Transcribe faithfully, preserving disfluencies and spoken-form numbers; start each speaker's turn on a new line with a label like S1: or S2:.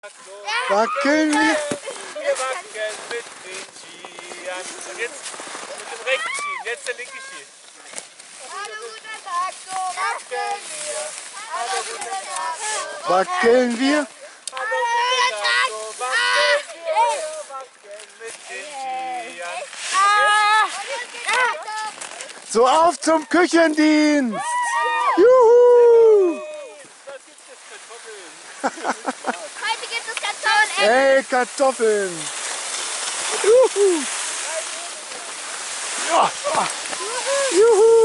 S1: Wackeln wir.
S2: Wir wackeln mit den Skiern. Und jetzt mit dem rechten Ski, jetzt der linke Ski.
S3: Hallo, guten Tag, so wackeln wir. Hallo, guten Tag, so
S1: Wackeln wir.
S2: Hallo, guten Tag, so wackeln wir. Wir wackeln mit den Skiern.
S1: So, auf zum Küchendienst. Juhu.
S2: Was gibt's jetzt Kartoffeln?
S3: Heute gibt es Kartoffeln.
S1: Hey, Kartoffeln. Juhu. Ja. Juhu.